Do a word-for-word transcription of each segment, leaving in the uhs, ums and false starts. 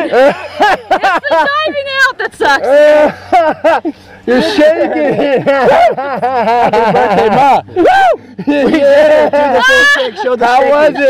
It's the diving out that sucks. You're shaking. Happy birthday, Ma. Woo! Yeah. Show the How was it?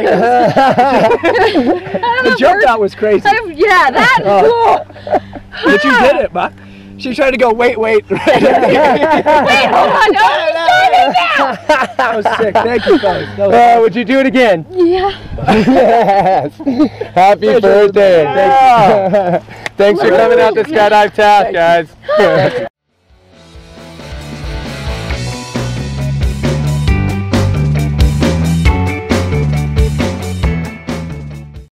The jump out was crazy. I've, yeah, that. Oh. But you did it, Ma. She tried to go, wait, wait. Wait, hold on. No, I'm diving now. That was sick. Thank you, fellas. Uh, would you do it again? Yeah. Yes. Happy birthday. Yeah. Thanks for coming out to Skydive Taft, guys.